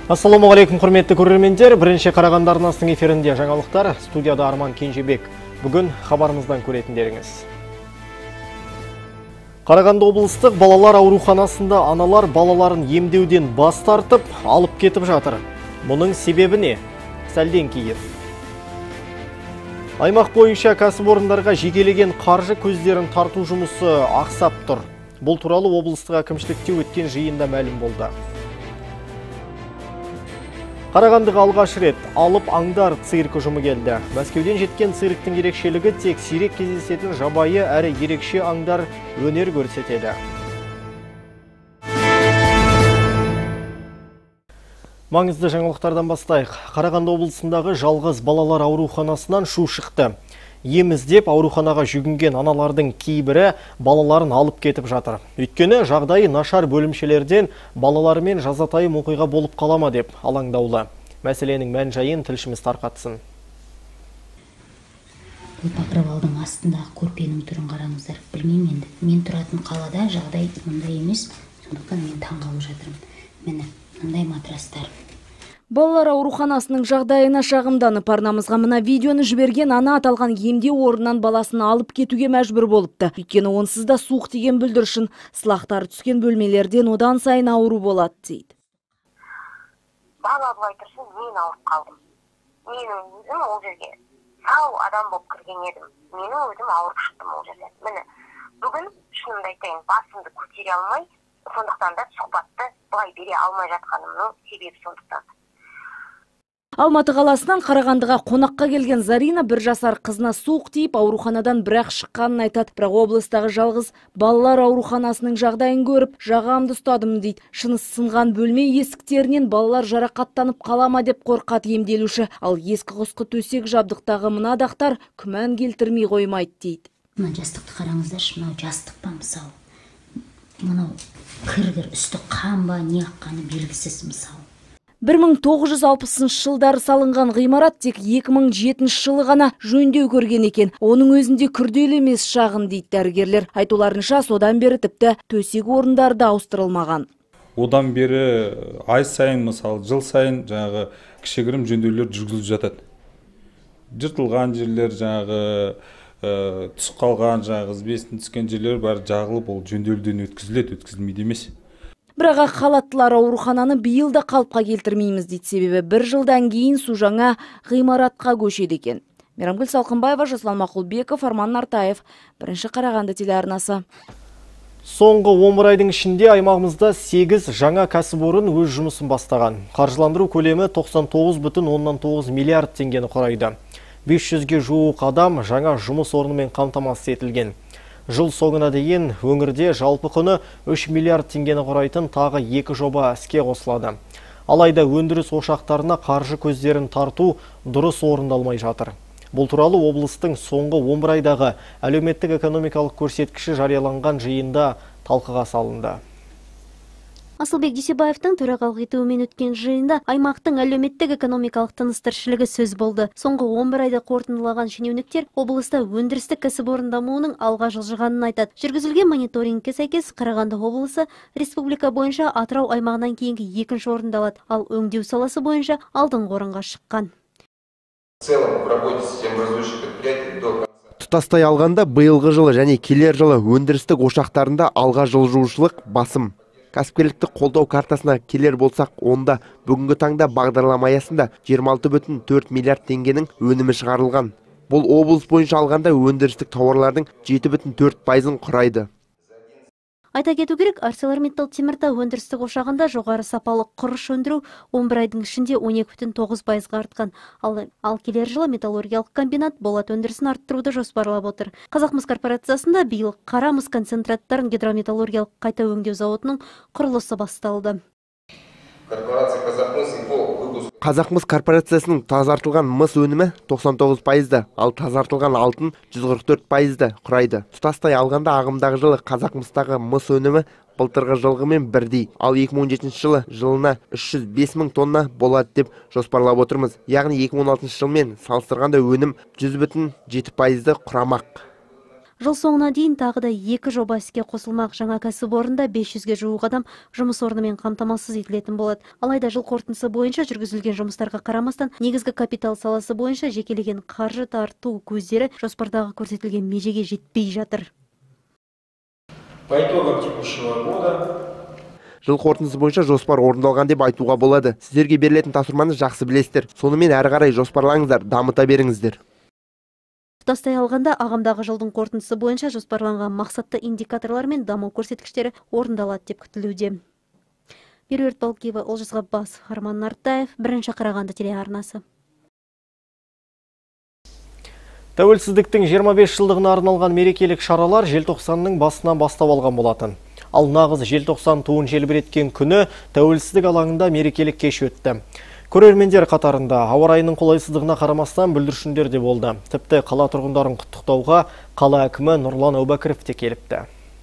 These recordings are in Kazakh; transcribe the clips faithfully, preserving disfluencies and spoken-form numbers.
Ассалаумағалейкум, құрметті көрермендер. Бірінші Қарағанды арнасының эфирінде жаңалықтар. Студияда Арман Кенжебек. Бүгін хабарымыздан көретіндеріңіз. Қарағанды облыстық балалар ауруханасында аналар балаларын емдеуден бас тартып, алып кетіп жатыр. Мұның себебі не? Сәлден кейін. Аймақ бойынша кәсіпорындарға жекелеген қаржы көздерін тарту жұмысы ақсап тұр. Бұл туралы облыстық әкімшілікте өткен жиында мәлім болды. Қарағандыға алғаш рет алып аңдар цирк ұжымы келді. Мәскеуден жеткен цирктің ерекшелігі тек сирек кездесетін жабайы әрі ерекше аңдар өнер көрсетеді. Маңызды жаңалықтардан бастайық. Қарағанды облысындағы жалғыз балалар ауруханасынан шу шықты. Ем іздеп ауруханаға жүгінген аналардың кейбірі балаларын алып кетіп жатыр. Өйткені жағдайы нашар бөлімшелерден балаларымен жазатайым оқиға болып қалама деп алаңдаулы. Мәселенің мән жайын тілшіміз тарқатсын. Бұл покрывалдың астындағы көрпенің түрін қараңыздар. Білмеймін енді. Мен тұратын қалада жағдай мұндай емес. Сондықтан мен таңғалып жатырмын. Міне, мынандай матрастар. Балалар ауруханасының жағдайына шағымданып арнамызға мына видеоны жіберген ана аталған емдеу орнынан баласын алып кетуге мәжбүр болыпты. Өйткені онсыз да суық тиген бүлдіршін сылақтары түскен бөлмелерден одан сайын ауру болады дейді. Бала былай тұрсын, мен ауырып қалдым. Менің өзім ол жерге сау адам болып кірген едім. Менің өзім ауырып шықтым ол жерде. Міне, бүгін шынымды айтайын, басымды көтере алмай, сондықтан да сұхбатты былай бере алмай жатқанымның себебі сондықтан. Алматы қаласынан Қарағандыға қонаққа келген Зарина бір жасар қызына суық тиіп ауруханадан бірақ шыққанын айтады. Бірақ облыстағы жалғыз балалар ауруханасының жағдайын көріп, жағамды ұстадым дейді. Шынысы сынған бөлме есіктерінен балалар жарақаттанып қалама деп қорқады емделуші. Ал ескі құсқы төсек жабдықтағы мына дақтар күмән келтірмей қоймайды дейді. Мына жастықты қараңыздаршы, мынау жастық па мысалы. Мынау кіргір үсті қан ба, не аққаны белгісіз мысалы. бір мың тоғыз жүз алпысыншы жылдары салынған ғимарат тек екі мың жетінші жылы ғана жөндеу көрген екен. Оның өзінде күрделі емес шағын дейді дәрігерлер. Айтуларынша содан бері тіпті төсек орындары да ауыстырылмаған. Одан бері ай сайын, мысалы жыл сайын жаңағы кішігірім жөндеулер жүргізіліп жатады. Жыртылған жерлер, жаңағы түсіп қалған, жаңағы ізбесін түскен жерлер бәрі жағылып, ол жөндеуден өткізіледі, өткізілмейді емес. Бірақ қалаттылар аурухананы биыл да қалыпқа келтірмейміз дейді, себебі бір жылдан кейін су жаңа ғимаратқа көшеді екен. Мейрамгүл Салқынбаева, Жасұлан Мақұлбеков, Арман Нартаев, бірінші Қарағанды телеарнасы. Соңғы он бір айдың ішінде аймағымызда сегіз жаңа кәсіпорын өз жұмысын бастаған. Қаржыландыру көлемі тоқсан тоғыз бүтін оннан тоғыз миллиард теңгені құрайды. бес жүзге жуық адам жаңа жұмыс орнымен қамтамасыз етілген. Жыл соңына дейін өңірде жалпы құны үш миллиард теңгені құрайтын тағы екі жоба іске қосылады. Алайда өндіріс ошақтарына қаржы көздерін тарту дұрыс орындалмай жатыр. Бұл туралы облыстың соңғы он бір айдағы әлеуметтік экономикалық көрсеткіші жарияланған жиында талқыға салынды. Асылбек Дүйсебаевтың төрағалық етуімен өткен жиында аймақтың әлеуметтік экономикалық тыныс-тіршілігі сөз болды. Соңғы он бір айда қорытындылаған шенеуніктер облыста өндірістік кәсіпорын дамуының алға жылжығанын айтады. Жүргізілген мониторингке сәйкес Қарағанды облысы республика бойынша Атырау аймағынан кейінгі екінші орында алады, ал өңдеу саласы бойынша алдыңғы орынға шыққан. Тұтастай алғанда биылғы жылы және келер жылы өндірістік ошақтарында алға жылжушылық басым. Кәсіпкерлікті қолдау картасына келер болсақ, онда бүгінгі таңда бағдарлама аясында жиырма алты бүтін төрт миллиард теңгенің өнімі шығарылған. Бұл облыс бойынша алғанда өндірістік тауарлардың жеті бүтін төрт пайызын құрайды. Айта кету керек, ArcelorMittal Теміртау өндірістік ошағында жоғары сапалы құрыш өндіру он бір айдың ішінде он екі бүтін тоғыз пайызға артқан. Ал, ал келер жылы металлургиялық комбинат болат өндірісін арттыруды жоспарлап отыр. Қазақмыс корпорациясында биыл қара мыс концентраттарын гидрометаллургиялық қайта өңдеу зауытының құрылысы басталды. Қазақмыс корпорациясының тазартылған мыс өнімі тоқсан тоғыз пайызды, ал тазартылған алтын жүз қырық төрт пайызды құрайды. Тұтастай алғанда ағымдағы жылы Қазақмыстағы мыс өнімі былтырғы жылғымен бірдей, ал екі мың он жетінші жылы жылына үш жүз бес мың тонна болады деп жоспарлап отырмыз. Яғни екі мың он алтыншы жылмен салыстырғанда өнім жүз бүтін жеті пайызды құрамақ. Жыл соңына дейін тағы да екі жоба іске қосылмақ. Жаңа кәсіпорында бес жүзге жуық адам жұмыс орнымен қамтамасыз етілетін болады. Алайда жыл қорытындысы бойынша жүргізілген жұмыстарға қарамастан, негізгі капитал саласы бойынша жекелеген қаржы тарту көздері жоспардағы көрсетілген межеге жетпей жатыр. По итогам текущего года Жыл қорытындысы бойынша жоспар орындалған деп айтуға болады. Сіздерге берілетін тапсырманы жақсы білесіздер. Сонымен әрі қарай жоспарлаңыздар, дамыта беріңіздер. Тұтастай алғанда, ағымдағы жылдың қорытындысы бойынша жоспарланған мақсатты индикаторлар мен даму көрсеткіштері орындалады деп күтілуде. Меруерт Балкиева, Олжас Ғаббасов, Арман Нартаев, бірінші Қарағанды телеарнасы. Тәуелсіздіктің жиырма бес жылдығына арналған мерекелік шаралар желтоқсанның басынан бастап алған болатын. Ал нағыз желтоқсан туын желбіреткен күні тәуелсіздік алаңында мерекелік кеш өтті. Көрермендер қатарында ауа райының қолайсыздығына қарамастан бүлдіршіндер де болды. Тіпті қала тұрғындарын құттықтауға қала әкімі Нұрлан Әубәкіров те келіпті.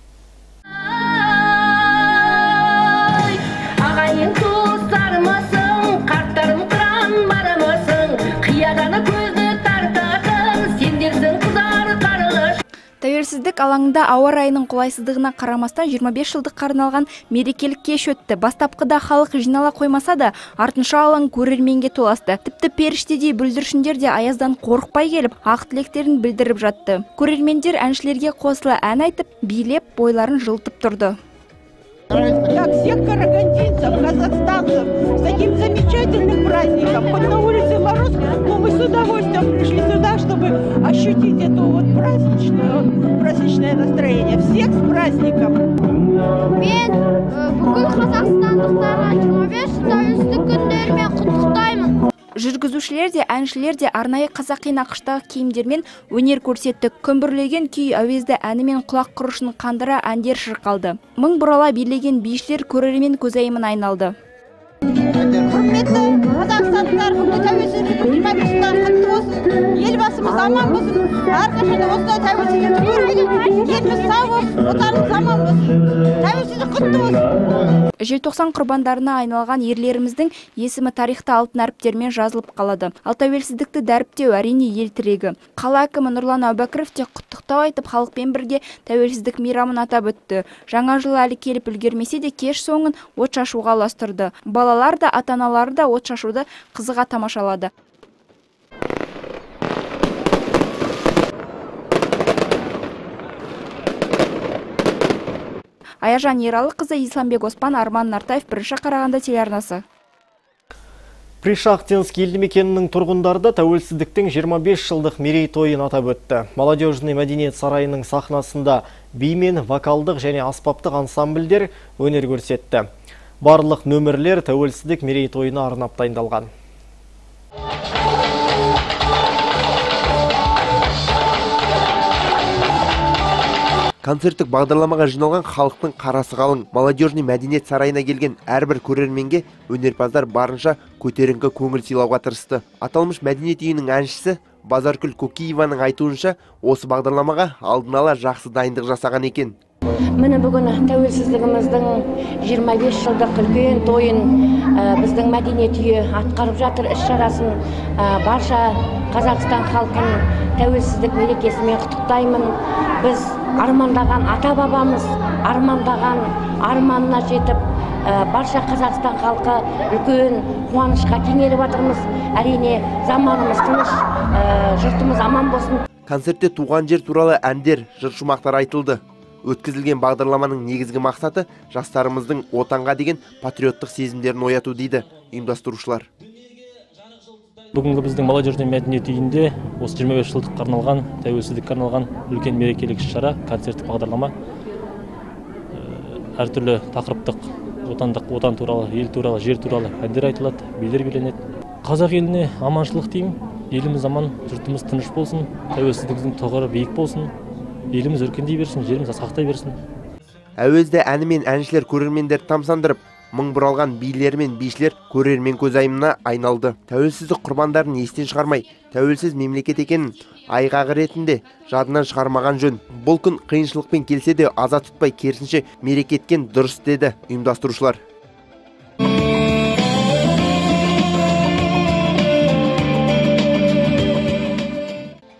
Тәуелсіздік алаңында ауа райының қолайсыздығына қарамастан жиырма бес жылдық арналған мерекелік кеш өтті. Бастапқыда халық жинала қоймаса да, артынша алаң көрерменге толасты. Тіпті періштедей бүлдіршіндер де аяздан қорықпай келіп, ақ тілектерін білдіріп жатты. Көрермендер әншілерге қосыла ән айтып, билеп, бойларын жылтып тұрды. Как всех карагандинцев, казахстанцев, с таким замечательным праздником. Хоть на улице мороз, но мы с удовольствием пришли сюда, чтобы ощутить это вот праздничное, праздничное настроение. Всех с праздником! Мен бүкіл қазақстандықтарға жиырма бес тәуелсіздік күндерімен құттықтаймын. Жүргізушілер де, әншілер де арнайы қазақи нақыштағы киімдермен өнер көрсетті. Күмбірлеген күй әуезді әнімен құлақ құрышын қандыра әндер шырқалды. Мың бұрала билеген бишілер көрермен көзайымын айналды. Құрметті қазақстандықтар, бүгінгі тәуелсіздік жиырма бес жылдар құтты болсын. Елбасымыз аман болсын. Әрқашанда осындай тәуелсіздікті көрейік. Еліміз сау болсын, отанымыз аман болсын. Тәуелсіздік құтты болсын. Желтоқсан құрбандарына айналған ерлеріміздің есімі тарихта алтын әріптермен жазылып қалады. Ал тәуелсіздікті дәріптеу әрине ел тірегі. Қала әкімі Нұрлан Әубәкіров те құттықтау айтып, халықпен бірге тәуелсіздік мейрамын атап өтті. Жаңа жыл әлі келіп үлгермесе де кеш соңын от шашуға ұластырды. Балалар да, ата-аналары да от шашуды қызыға тамашалады. Аяжан Ералықызы, Исламбек Оспан, Арман Нартаев, бірінші Қарағанды телеарнасы. Пришахтинск елді мекенінің тұрғындарда тәуелсіздіктің жиырма бес жылдық мерейтойын атап өтті. Молодежный мәдениет сарайының сахнасында би мен вокалдық және аспаптық ансамбльдер өнер көрсетті. Барлық нөмірлер тәуелсіздік мерейтойына арнап дайындалған. Концерттік бағдарламаға жиналған халықтың қарасы қалың. Молодежный мәдениет сарайына келген әрбір көрерменге өнерпаздар барынша көтеріңкі көңіл сыйлауға тырысты. Аталмыш мәдениет үйінің әншісі Базаркүл Кокиеваның айтуынша, осы бағдарламаға алдын ала жақсы дайындық жасаған екен. Міне бүгін тәуелсіздігіміздің жиырма бес жылдық үлкен тойын біздің мәдениет үйі атқарып жатыр. Іс-шарасын барша Қазақстан халқын тәуелсіздік мерекесімен құттықтаймын. Біз армандаған ата-бабамыз армандаған арманына жетіп, барша Қазақстан халқы үлкен қуанышқа кенеліп жатырмыз. Әрине заманымыз тыныш, жұртымыз аман болсын. Концертте туған жер туралы әндер, жыр-шумақтар айтылды. Өткізілген бағдарламаның негізгі мақсаты жастарымыздың отанға деген патриоттық сезімдерін ояту дейді ұйымдастырушылар. Бүгінгі біздің молодежный мәдениет үйінде осы жиырма бес жылдыққа арналған, тәуелсіздікке арналған үлкен мерекелік шара, концерттік бағдарлама, әртүрлі тақырыптық отандық, отан туралы, ел туралы, жер туралы әндер айтылады, билер биленеді. Қазақ еліне аманшылық деймін, еліміз аман, жұртымыз тыныш болсын, тәуелсіздігіміздің тұғыры биік болсын. Еліміз өркендей берсін, жеріміз сақтай берсін. Әуезді әнімен әншілер көрермендер тамсандырып, мың бұралған билер мен бишілер көрермен көзайымына айналды. Тәуелсіздік құрбандарын естен шығармай, тәуелсіз мемлекет екенін айғағы ретінде жадынан шығармаған жөн. Бұл күн қиыншылықпен келсе де аза тұтпай, керісінше мереке еткен дұрыс деді ұйымдастырушылар.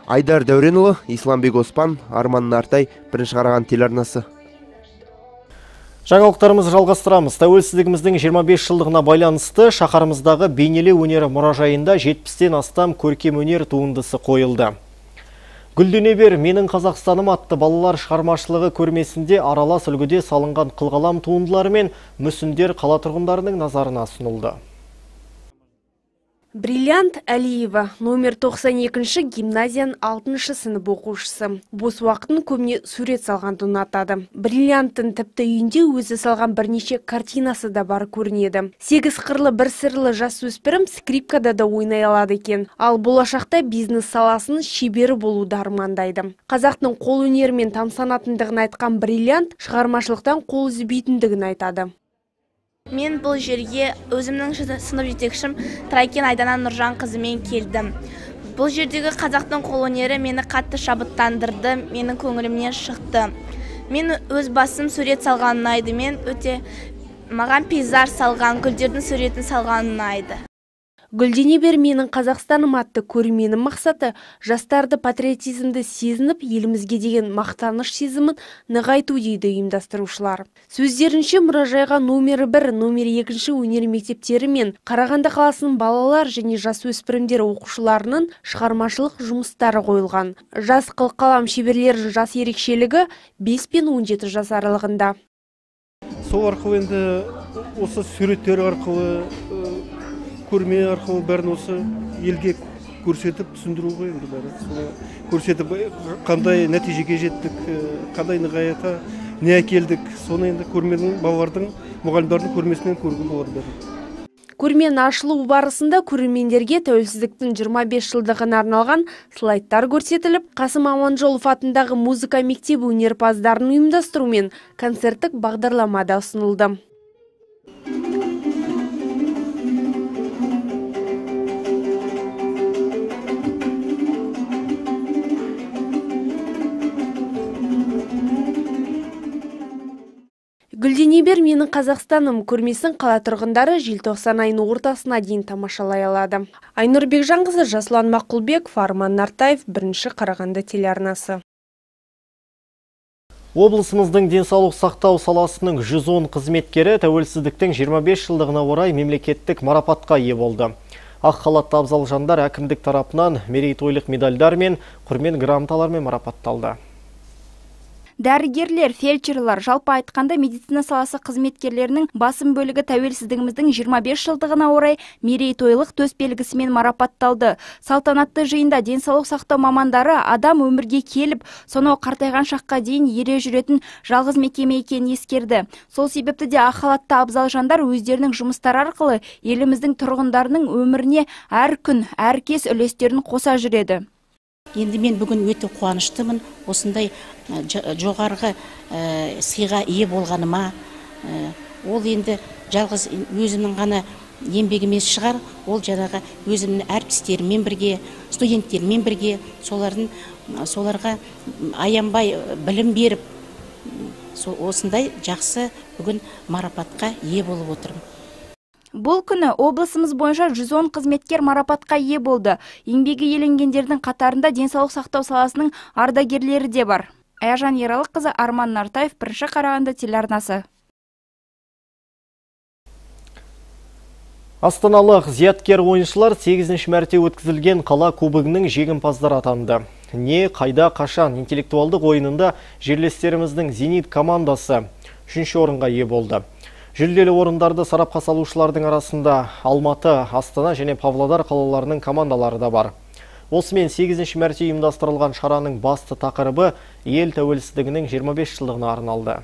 Айдар Дәуренұлы, Исламбек Оспан, Арман Нартай, Бірінші Қараған телеарнасы. Жаңалықтарымызды жалғастырамыз. Тәуелсіздігіміздің жиырма бес жылдығына байланысты шаһарымыздағы бейнелеу өнері мұражайында жетпістен астам көркем өнер туындысы қойылды. Гүлдене бер, менің Қазақстаным атты балалар шығармашылығы көрмесінде аралас үлгіде салынған қылғалам туындылары мен мүсіндер қала тұрғындарының назарына ұсынылды. Бриллиант Әлиева, номер тоқсан екінші гимназияның алтыншы сынып оқушысы. Бос уақытын көбіне сурет салғанды ұнатады. Бриллианттың тіпті үйінде өзі салған бірнеше картинасы да бар көрінеді. Сегіз қырлы бір сырлы жасөспірім скрипкада да ойнай алады екен. Ал болашақта бизнес саласының шебері болуды армандайды. Қазақтың қол өнерімен тамсанатындығын айтқан Бриллиант шығармашылықтан қол үзбейтіндігін айтады. Мен бұл жерге өзімнің сынып жетекшім Трайкен Айдана Нұржан қызымен келдім. Бұл жердегі қазақтың қол өнері мені қатты шабыттандырды, менің көңілімнен шықты. Мен өз басым сурет салған ұнайды, мен өте маған пейзаж салған, гүлдердің суретін салған ұнайды. Гүлдене бер, менің Қазақстаным атты көрменің мақсаты жастарды патриотизмді сезініп, елімізге деген мақтаныш сезімін нығайту дейді ұйымдастырушылар. Сөздерінше мұражайға номері бір, номер екінші өнер мектептері мен Қарағанды қаласының балалар және жасөспірімдер оқушыларының шығармашылық жұмыстары қойылған. Жас қылқалам шеберлерінің жас ерекшелігі бес пен он жеті жас аралығында. Сол арқылы енді осы суреттер арқылы көрме арқылы бәрін осы елге көрсетіп түсіндіру ғой, енді бәрі көрсетіп қандай нәтижеге жеттік, қандай нығайта не әкелдік, соны енді көрменің балалардың мұғалімдердің көрмесінен көруге болады бәрі. Көрменің ашылу барысында көрермендерге тәуелсіздіктің жиырма бес жылдығына арналған слайдтар көрсетіліп, Қасым Аманжолов атындағы музыка мектебі өнерпаздарын ұйымдастырумен концерттік бағдарламада ұсынылды. Гүлдене бер, менің Қазақстаным көрмесін қала тұрғындары желтоқсан айының ортасына дейін тамашалай алады. Айнұр Бекжанқызы, Жасұлан Мақұлбеков, Арман Нартаев, Бірінші Қарағанды телеарнасы. Облысымыздың денсаулық сақтау саласының жүз он қызметкері тәуелсіздіктің жиырма бес жылдығына орай мемлекеттік марапатқа ие болды. Ақ халатты абзал жандар әкімдік тарапынан мерейтойлық медальдар мен құрмет грамоталармен марапатталды. Дәрігерлер, фельдшерлар, жалпы айтқанда медицина саласы қызметкерлерінің басым бөлігі тәуелсіздігіміздің жиырма бес жылдығына орай мерейтойлық төсбелгісімен марапатталды. Салтанатты жиында денсаулық сақтау мамандары адам өмірге келіп, сонау қартайған шаққа дейін ере жүретін жалғыз мекеме екенін ескерді. Сол себепті де ақ халатты абзал жандар өздерінің жұмыстары арқылы еліміздің тұрғындарының өміріне әр күн, әр кез үлестерін қоса жүреді. Енді мен бүгін өте қуаныштымын, осындай жоғарғы сыйға ие болғаныма. Ол енді жалғыз өзімнің ғана еңбек емес шығар, ол жаңағы өзімнің әріптестеріммен бірге, студенттермен бірге, солардың соларға аянбай білім беріп, осындай жақсы бүгін марапатқа ие болып отырмын. Бұл күні облысымыз бойынша жүз он қызметкер марапатқа ие болды. Еңбегі еленгендердің қатарында денсаулық сақтау саласының ардагерлері де бар. Аяжан Ералыққызы, Арман Нартаев, Бірінші Қарағанды телеарнасы. Астаналық зияткер ойыншылар сегізінші мәрте өткізілген қала кубогының жеңімпаздары атанды. Не, қайда, қашан интеллектуалдық ойынында жерлестеріміздің Зенит командасы үшінші орынға ие болды. Жүлделі орындарды сарапқа салушылардың арасында Алматы, Астана және Павлодар қалаларының командалары да бар. Осымен сегізінші мәрте ұйымдастырылған шараның басты тақырыбы ел тәуелсіздігінің жиырма бес жылдығына арналды.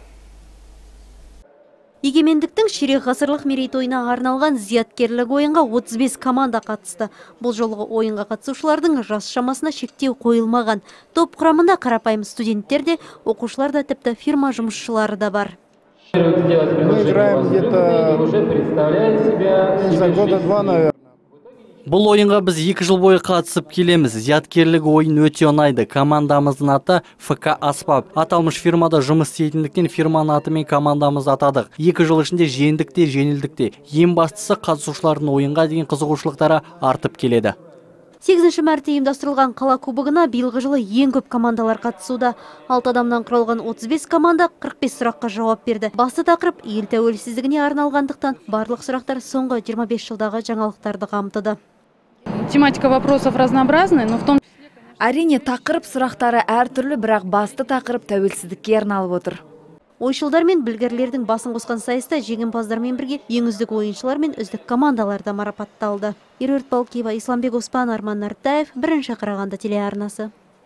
Егемендіктің ширек ғасырлық мерейтойына арналған зияткерлік ойынға отыз бес команда қатысты. Бұл жолғы ойынға қатысушылардың жас шамасына шектеу қойылмаған. Топ құрамында қарапайым студенттер де, оқушылар да, тіпті фирма жұмысшылары да бар. Мы играем где-то за года два, наверное. Бұл ойынға біз екі жыл бойы қатысып келеміз. Зияткерлік ойын өте ұнайды. Командамыздың аты эф ка Аспап. Аталмыш фирмада жұмыс істейтіндіктен фирманың атымен командамыз атадық. Екі жыл ішінде жеңдік те, жеңілдік те. Ең бастысы қатысушылардың ойынға деген қызығушылықтары артып келеді. сегізінші мәрте ұйымдастырылған қала кубогына биылғы жылы ең көп командалар қатысуда. алты адамнан құралған отыз бес команда қырық бес сұраққа жауап берді. Басты тақырып ел тәуелсіздігіне арналғандықтан барлық сұрақтар соңғы жиырма бес жылдағы жаңалықтарды қамтыды. Тематика вопросов разнообразная, но в том Әрине тақырып сұрақтары әртүрлі, бірақ басты тақырып тәуелсіздікке арналып отыр. Ойшылдар мен білгірлердің басын қосқан сайыста жеңімпаздармен бірге ең үздік ойыншылар мен үздік командалар да марапатталды. Меруерт Балкиева, Исламбек Оспан, Арман Нартаев, бірінші Қарағанды телеарнасы.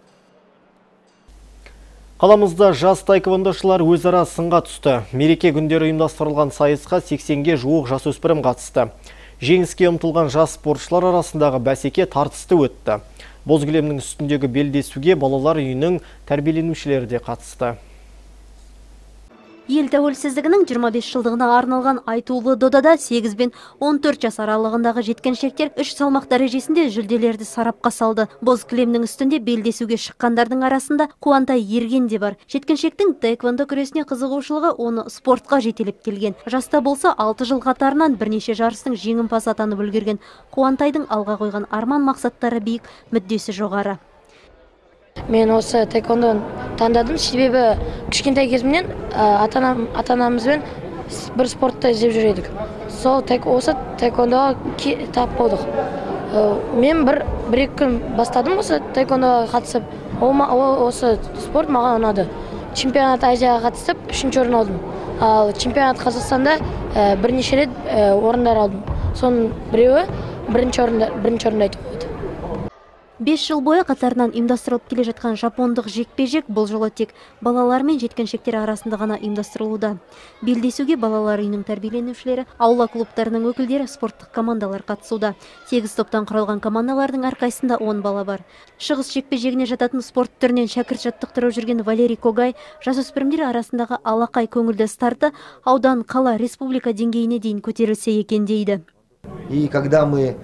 Қаламызда жас таеквондошылар өзара сынға түсті. Мереке күндері ұйымдастырылған сайысқа сексенге жуық жасөспірім қатысты. Жеңіске ұмтылған жас спортшылар арасындағы бәсеке тартысты өтті. Боз кілемнің үстіндегі белдесуге балалар үйінің тәрбиеленушілері де қатысты. Ел тәуелсіздігінің жиырма бес жылдығына арналған айтулы додада сегіз бен он төрт жас аралығындағы жеткіншектер үш салмақ дәрежесінде жүлделерді сарапқа салды. Боз кілемнің үстінде белдесуге шыққандардың арасында Қуантай Ерген де бар. Жеткіншектің таеквондо күресіне қызығушылығы оны спортқа жетелеп келген. Жаста болса алты жыл қатарынан бірнеше жарыстың жеңімпазы атанып үлгерген. Қуантайдың алға қойған арман мақсаттары биік, мүддесі жоғары. Мен осы таеквондоны таңдадым, себебі кішкентай кезімнен ата-анамызбен бір спортты іздеп жүр едік. Сол осы таеквондоға тап болдық. Мен бір екі күн бастадым осы таеквондоға қатысып, осы спорт маған ұнады. Чемпионат Азияға қатысып, үшінші орын алдым. Ал чемпионат Қазақстанда бірнеше рет орындар алдым. Соның біреуі бірінші орында айтып қойды. бес жыл бойы қатарынан ұйымдастырылып келе жатқан жапондық жекпе-жек бұл жолы тек балалар мен жеткіншектер арасында ғана ұйымдастырылуда. Белдесуге балалар үйінің тәрбиеленушілері, аула клубтарының өкілдері, спорттық командалар қатысуда. сегіз топтан құралған командалардың әрқайсында он бала бар. Шығыс жекпе-жегіне жататын спорт түрінен шәкірт жаттықтырып жүрген Валерий Когай жасөспірімдер арасындағы алақай көңілді старты аудан, қала, республика деңгейіне дейін көтерілсе екен дейді. И когда мы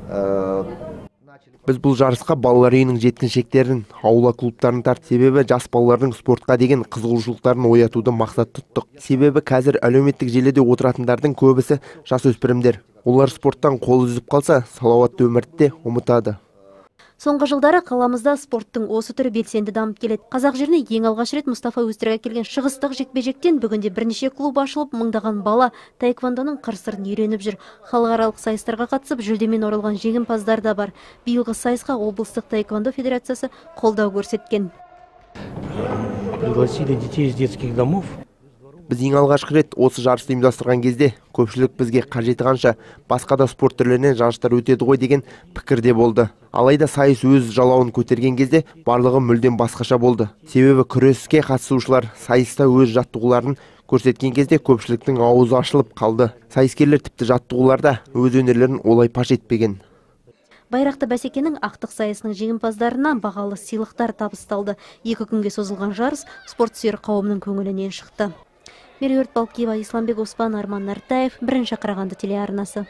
Біз бұл жарысқа балалар үйінің жеткіншектерін, аула клубтарын тарт, себебі жас балалардың спортқа деген қызығушылықтарын оятуды мақсат тұттық. Себебі қазір әлеуметтік желіде отыратындардың көбісі жасөспірімдер. Олар спорттан қол үзіп қалса, салауатты өмірді де ұмытады. Соңғы жылдары қаламызда спорттың осы түрі белсенді дамып келеді. Қазақ жеріне ең алғаш рет Мұстафа Өзтүркке келген шығыстық жекпе-жектен бүгінде бірнеше клуб ашылып, мыңдаған бала таеквондоның қыр-сырын үйреніп жүр. Халықаралық сайыстарға қатысып, жүлдемен оралған жеңімпаздар да бар. Биылғы сайысқа облыстық таеквондо федерациясы қолдау көрсеткен. Пригласили детей из детских домов. Біз ең алғашқы рет осы жарысты ұйымдастырған кезде көпшілік бізге қажеті қанша басқа да спорт түрлерінен жарыстар өтеді ғой деген пікірде болды. Алайда сайыс өз жалауын көтерген кезде барлығы мүлдем басқаша болды. Себебі күреске қатысушылар сайыста өз жаттығуларын көрсеткен кезде көпшіліктің ауызы ашылып қалды. Сайыскерлер тіпті жаттығуларда өз өнерлерін олай паш етпеген. Байрақты бәсекенің ақтық сайысының жеңімпаздарына бағалы сыйлықтар табысталды. Екі күнге созылған жарыс спорт сүйер қауымның көңілінен шықты. Меруерт Балкиева, Исламбек Оспан, Арман Нартаев, бірінші Қарағанды телеарнасы.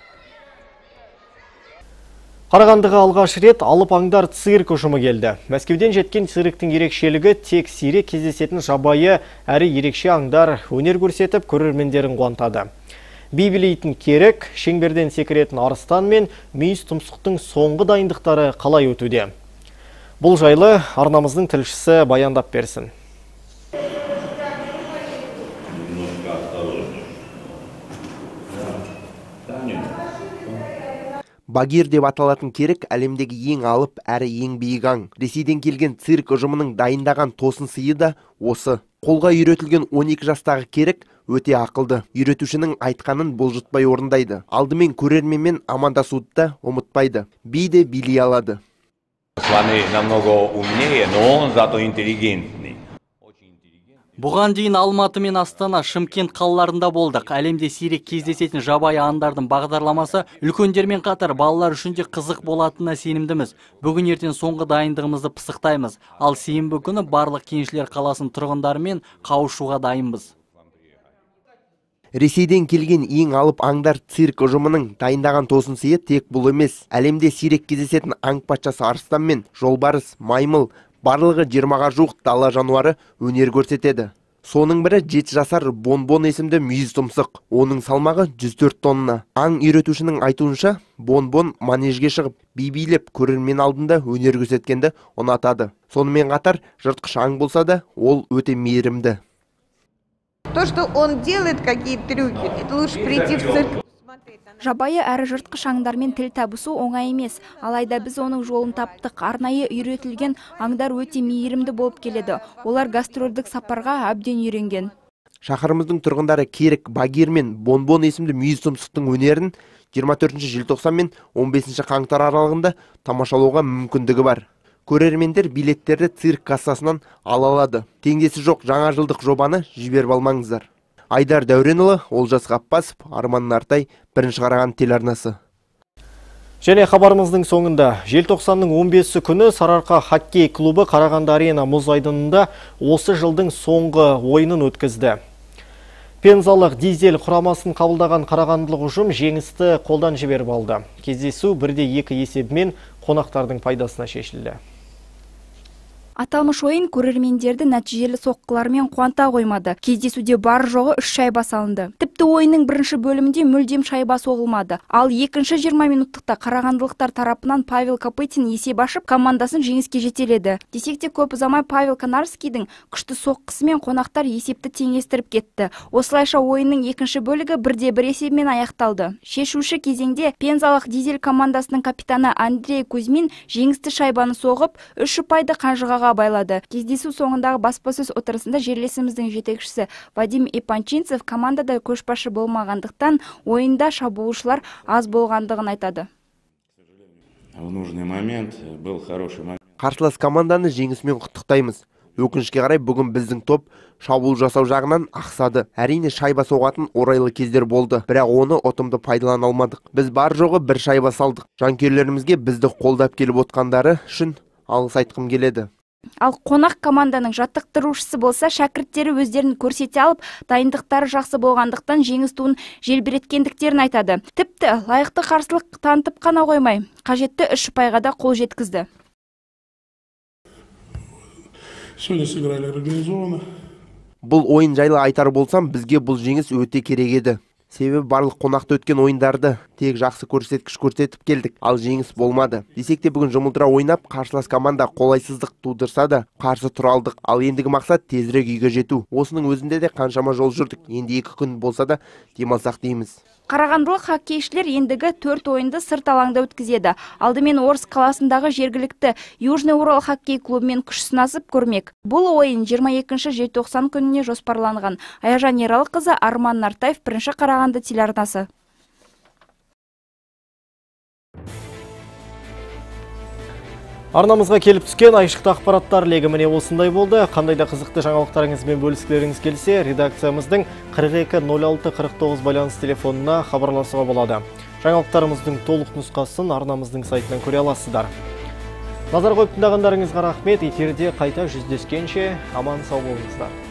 Қарағандыға алғаш рет алып аңдар цирк ұжымы келді. Мәскеуден жеткен цирктің ерекшелігі тек сирек кездесетін жабайы әрі ерекше аңдар өнер көрсетіп, көрермендерін қуантады. Би билейтін керік, шеңберден секіретін арыстан мен мүйіз тұмсықтың соңғы дайындықтары қалай өтуде? Бұл жайлы арнамыздың тілшісі баяндап берсін. Багир деп аталатын керік әлемдегі ең алып әрі ең биік аң. Ресейден келген цирк ұжымының дайындаған тосын сыйы да осы. Қолға үйретілген он екі жастағы керік өте ақылды. Үйретушінің айтқанын бұлжытпай орындайды. Алдымен көрерменмен амандасуды да ұмытпайды. Би де билей алады. Слоны намного умнее, но он зато интеллигентный. Бұған дейін Алматы мен Астана, Шымкент қалаларында болдық. Әлемде сирек кездесетін жабайы аңдардың бағдарламасы үлкендермен қатар балалар үшін де қызық болатынына сенімдіміз. Бүгін ертең соңғы дайындығымызды пысықтаймыз. Ал сенбі күні барлық кеншілер қаласын тұрғындарымен қауышуға дайынбыз. Ресейден келген ең алып аңдар цирк ұжымының дайындаған тосын сыйы тек бұл емес. Әлемде сирек кездесетін аң патшасы арыстан мен жолбарыс, маймыл, барлығы жиырмаға жуық дала жануары өнер көрсетеді. Соның бірі жеті жасар Бонбон есімді мүйіз тұмсық. Оның салмағы жүз төрт тонна. Аң үйретушінің айтуынша, Бонбон манежге шығып, би-билеп көрермен алдында өнер көрсеткенді ұнатады. Сонымен қатар, жыртқыш аң болса да, ол өте мейірімді. То, что он делает, какие трюки, это лучше прийти в цирк. Жабайы әрі жыртқыш аңдармен тіл табысу оңай емес, алайда біз оның жолын таптық. Арнайы үйретілген аңдар өте мейірімді болып келеді. Олар гастрольдік сапарға әбден үйренген. Шаһарымыздың тұрғындары Керік Багир мен Бонбон есімді мүйіз тұмсықтың өнерін жиырма төртінші желтоқсан мен он бесінші қаңтар аралығында тамашалауға мүмкіндігі бар. Көрермендер билеттерді цирк кассасынан ала алады. Теңдесі жоқ жаңа жылдық жобаны жіберіп алмаңыздар. Айдар Дәуренұлы, Олжас Ғаппасов, Арман Нартай, бірінші қараған телеарнасы. Және хабарымыздың соңында желтоқсанның он бесі күні Сарыарқа хоккей клубы Қарағанды арена мұз айдынында осы жылдың соңғы ойынын өткізді. Пензалық дизель құрамасын қабылдаған қарағандылық ұжым жеңісті қолдан жіберіп алды. Кездесу бірде екі есебімен қонақтардың пайдасына шешілді. Аталмыш ойын көрермендерді нәтижелі соққылармен қуанта қоймады. Кездесуде бар жоғы үш шайба салынды. Тіпті ойынның бірінші бөлімінде мүлдем шайба соғылмады. Ал екінші жиырма минуттықта қарағандылықтар тарапынан Павел Копытин есеп ашып, командасын жеңіске жетеледі. Десек те көп ұзамай Павел Канарскийдің күшті соққысымен қонақтар есепті теңестіріп кетті. Осылайша ойынның екінші бөлігі бірде бір есебімен аяқталды. Шешуші кезеңде Пензалық дизель командасының капитаны Андрей Кузьмин жеңісті шайбаны соғып, үш ұпайды қанжығаға байлады. Кездесу соңындағы баспасөз отырысында жерлесіміздің жетекшісі Вадим Ипанчинцев командада көшбасшы болмағандықтан ойында шабуылшылар аз болғандығын айтады. В нужный момент был хороший момент. Қарсылас команданы жеңісімен құттықтаймыз. Өкінішке қарай бүгін біздің топ шабуыл жасау жағынан ақсады. Әрине шайба соғатын орайлы кездер болды, бірақ оны ұтымды пайдалана алмадық. Біз бар жоғы бір шайба салдық. Жанкүйерлерімізге бізді қолдап келіп отқандары үшін алғыс айтқым келеді. Ал қонақ команданың жаттықтырушысы болса, шәкірттері өздерін көрсете алып, дайындықтары жақсы болғандықтан жеңіс туын желбіреткендіктерін айтады. Тіпті лайықты қарсылық танытып қана қоймай, қажетті үш ұпайға да қол жеткізді. Сегодня сыграли организованно. Бұл ойын жайлы айтар болсам, бізге бұл жеңіс өте керек еді. Себебі барлық қонақты өткен ойындарды тек жақсы көрсеткіш көрсетіп келдік, ал жеңіс болмады. Десек те бүгін жұмылдыра ойнап, қарсылас команда қолайсыздық тудырса да қарсы тұра алдық. Ал ендігі мақсат тезірек үйге жету. Осының өзінде де қаншама жол жүрдік. Енді екі күн болса да демалсақ дейміз. Қарағандылық хоккейшілер ендігі төрт ойынды сырт алаңда өткізеді. Алдымен Орск қаласындағы жергілікті Южный Урал хоккей клубымен күш сынасып көрмек. Бұл ойын жиырма екінші желтоқсан күніне жоспарланған. Аяжан Ералықызы, Арман Нартаев, бірінші Қарағанды телеарнасы. Арнамызға келіп түскен айшықты ақпараттар легі міне осындай болды. Қандай да қызықты жаңалықтарыңызбен бөліскілеріңіз келсе, редакциямыздың қырық екі нөл алты қырық тоғыз байланыс телефонына хабарласуға болады. Жаңалықтарымыздың толық нұсқасын арнамыздың сайтынан көре аласыздар. Назар қойып тыңдағандарыңызға рахмет. Эфирде қайта жүздескенше аман сау болыңыздар.